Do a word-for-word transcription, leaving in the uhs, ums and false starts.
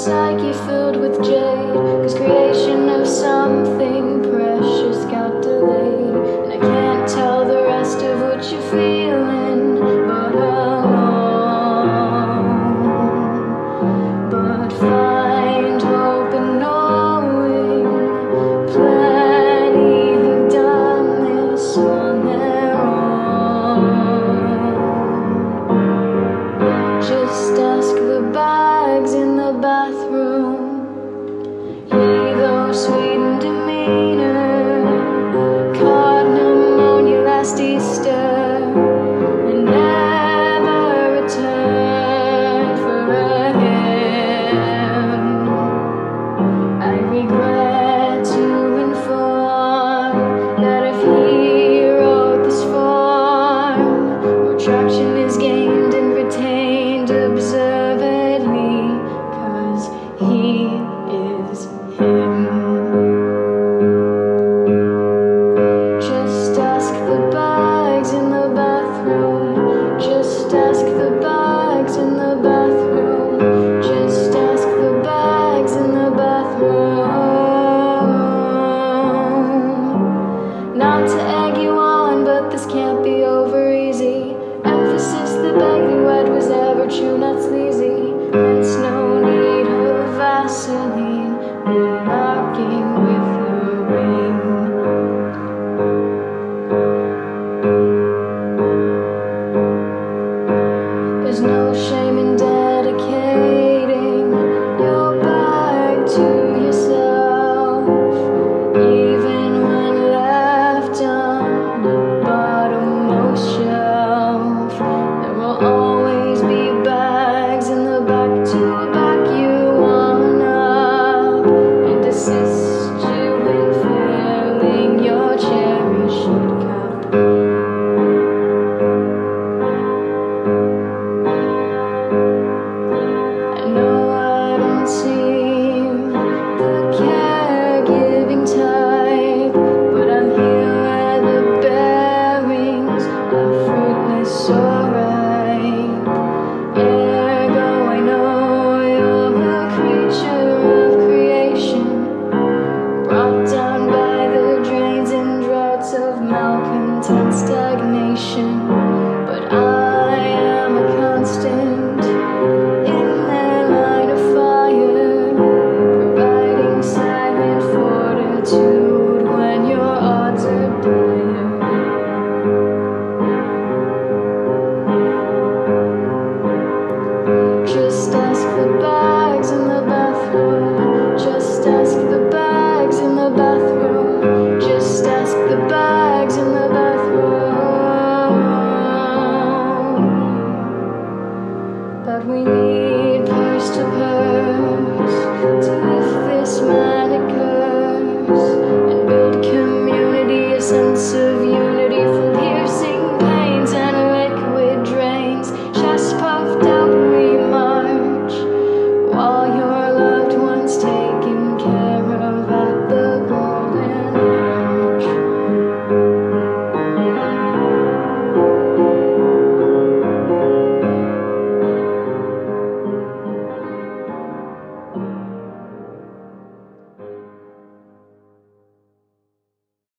psyche filled with jade, 'cause creation of something precious got delayed. And I can't tell the rest of what you're feeling, but alone. But find hope in knowing plenty have done this on their own. Just ask the bags in the bathroom, ye those sweet in demeanor, caught pneumonia last Easter and never returned for a hymn. I regret to inform that if he wrote this form, more traction is gained and retained observedly, 'cause he is him. Just ask the bags in the bathroom, just ask the bags in the bathroom, just ask the bags in the bathroom. Not to egg you on, but this can't be over easy. Emphasis, the beg you had was ever true, not sleazy. Hence no need of Vaseline when rocking with a ring. There's no shame in dedicating your bag to yourself, even when left on the bottommost shelf. There will always be bags in the back to back you on up and assist you in filling your cherished cup. I know I don't seem the caregiving type, but I'm here where the bearings are fruitless or ripe. Ergo, I know you're a creature of creation, brought down by the drains and droughts of malcontent stagnation. But I am a constant in their line of fire, providing silent fortitude when your odds are dire. Just ask the bags in the bathroom, just ask the bags in the bathroom, just ask the bags in the bathroom. But we need purse to purse to lift this man occurs.